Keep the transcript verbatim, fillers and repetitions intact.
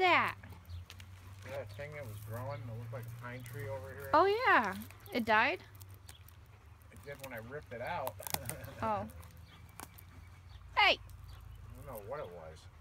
that? That thing that was growing that looked like a pine tree over here. Oh yeah, it died? It did when I ripped it out. Oh. Hey! I don't know what it was.